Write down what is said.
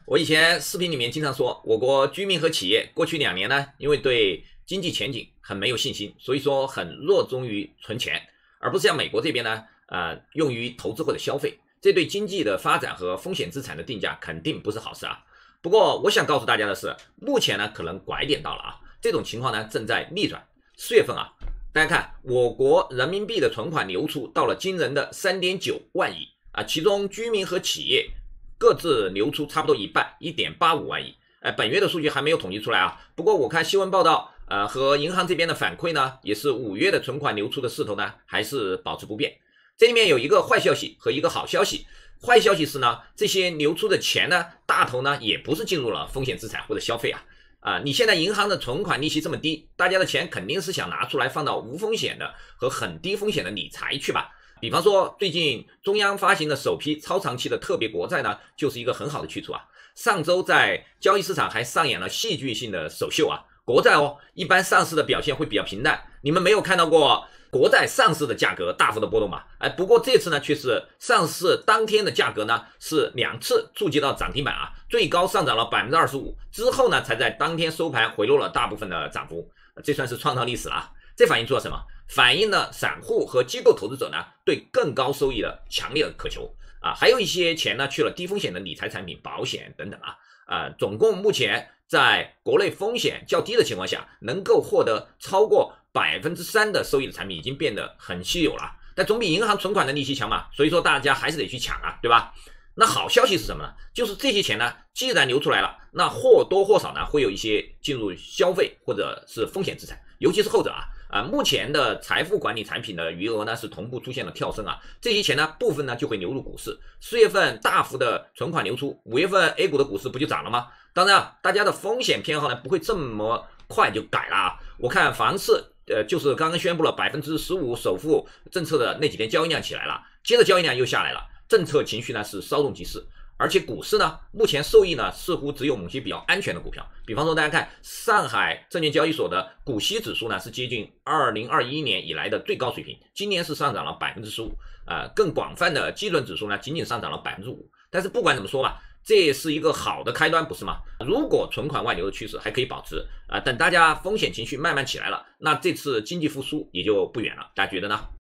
我以前视频里面经常说，我国居民和企业过去2年呢，因为对经济前景很没有信心，所以说很热衷于存钱，而不是像美国这边呢，用于投资或者消费。这对经济的发展和风险资产的定价肯定不是好事啊。不过我想告诉大家的是，目前呢可能拐点到了啊，这种情况呢正在逆转。4月份啊，大家看我国人民币的存款流出到了惊人的3.9万亿啊，其中居民和企业各自流出差不多一半，1.85万亿。本月的数据还没有统计出来啊。不过我看新闻报道，和银行这边的反馈呢，也是5月的存款流出的势头呢，还是保持不变。这里面有一个坏消息和一个好消息。坏消息是呢，这些流出的钱呢，大头呢也不是进入了风险资产或者消费啊。你现在银行的存款利息这么低，大家的钱肯定是想拿出来放到无风险的和很低风险的理财去吧。比方说，最近中央发行的首批超长期的特别国债呢，就是一个很好的去处啊。上周在交易市场还上演了戏剧性的首秀啊。国债一般上市的表现会比较平淡，你们没有看到过国债上市的价格大幅的波动嘛？不过这次呢，却是上市当天的价格呢是2次触及到涨停板啊，最高上涨了25%，之后呢才在当天收盘回落了大部分的涨幅，这算是创造历史了啊。这反映出了什么？反映了散户和机构投资者呢对更高收益的强烈的渴求啊，还有一些钱呢去了低风险的理财产品、保险等等总共目前在国内风险较低的情况下，能够获得超过3%的收益的产品已经变得很稀有了，但总比银行存款的利息强嘛，所以说大家还是得去抢啊，对吧？那好消息是什么呢？就是这些钱呢，既然流出来了，那或多或少呢会有一些进入消费或者是风险资产，尤其是后者目前的财富管理产品的余额呢是同步出现了跳升这些钱呢部分呢就会流入股市。4月份大幅的存款流出，5月份 A 股的股市不就涨了吗？当然大家的风险偏好呢不会这么快就改了我看房市就是刚刚宣布了15%首付政策的那几天交易量起来了，接着交易量又下来了，政策情绪呢是稍纵即逝。而且股市呢，目前受益呢似乎只有某些比较安全的股票，比方说大家看上海证券交易所的股息指数呢是接近2021年以来的最高水平，今年是上涨了15%，更广泛的基准指数呢仅仅上涨了5%。但是不管怎么说吧，这也是一个好的开端，不是吗？如果存款外流的趋势还可以保持等大家风险情绪慢慢起来了，那这次经济复苏也就不远了，大家觉得呢？